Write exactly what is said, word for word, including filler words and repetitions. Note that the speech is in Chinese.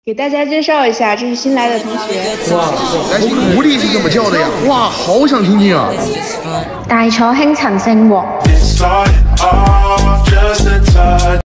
给大家介绍一下，这是新来的同学。 哇，来狐狸是怎么叫的呀？哇，好想听听啊！ 大楚卿曾姓王。